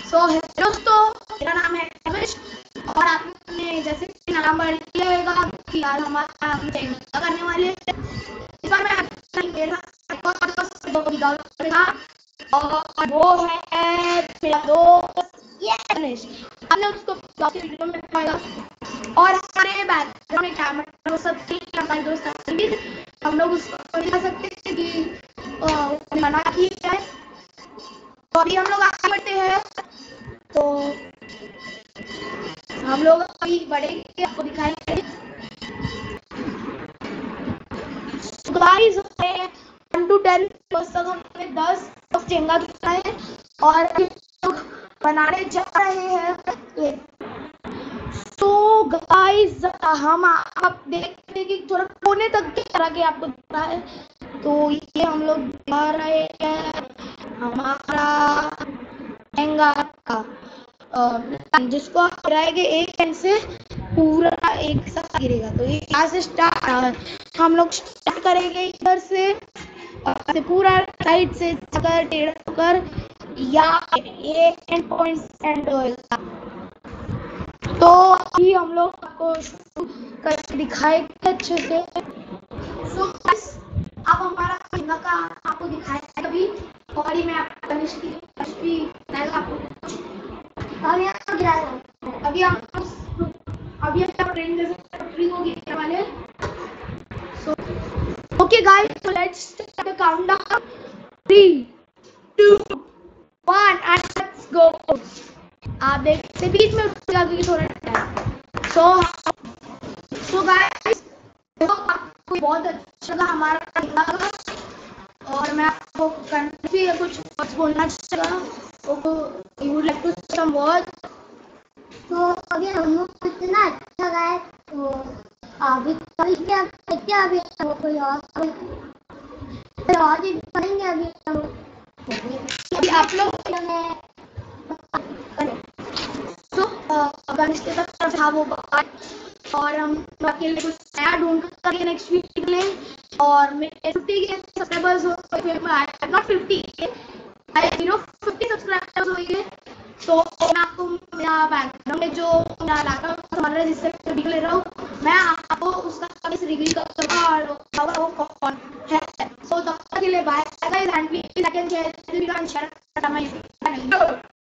सो दोस्तों, मेरा नाम है कविश और आपने जैसे कि नाम पढ़ लिया होगा कि आज हमारा करने वाले हैं। इस बार मैं मेरा और वो है मेरा दोस्त ये गणेश। हमने उसको वीडियो में दिखाया और हमारे बैकग्राउंड में कैमरा सब ठीक है। हमारे दोस्त हम लोग उसको दिखा सकते हैं कि मना किया है। तो अभी हम लोग आगे बढ़ते हैं। तो हम लोग अभी बढ़ेंगे, आपको दिखाएंगे। गाइस 1 to 10 हमने 10 चेंगा दिखाए और लोग बनाने जा रहे हैं। तो गाइस हम आप देखते कि थोड़ा कोने तक की तरह के आपको दिख रहा है। तो ये हम लोग दिखा रहे हैं हमारा लहंगा का जिसको आप गिराएंगे एक एंड से पूरा एक साथ गिरेगा। तो ये यहाँ से स्टार्ट हम लोग स्टार्ट करेंगे इधर से पूरा साइड से जाकर टेढ़ा होकर या ये एंड पॉइंट एंड होगा। तो अभी हम लोग आपको शुरू करके दिखाएंगे अच्छे से। सो अब हमारा लहंगा का आपको दिखाया कभी और ही मैं आपको अभी हम ट्रेन जैसे होगी वाले। So okay guys, so let's start the countdown 3 2 1 and let's go. आप देखते बीच में रुकेगा क्योंकि थोड़ा टाइम। सो गाइस, आपको बहुत अच्छा लगा हमारा लगा और मैं आपको भी कुछ बोलना चाहूँगा। यू वुड लाइक टू से सम वर्ड्स। तो अभी हम लोग इतना अच्छा गाए तो अभी क्या क्या अभी कोई और भी करेंगे। अभी आप लोग गणेश के तरफ था वो और हम अकेले कुछ नया ढूंढ कर नेक्स्ट वीक निकले और मेरे 50 के सब्सक्राइबर्स हो गए। नॉट 50 आई 50 सब्सक्राइबर्स हो गए। तो मैं आपको मेरा बैकग्राउंड में जो मेरा लैपटॉप हमारा जिससे वीडियो ले रहा हूँ मैं आपको उसका रिव्यू करूँगा और वो कौन है। सो तब तक के लिए bye guys and please like and share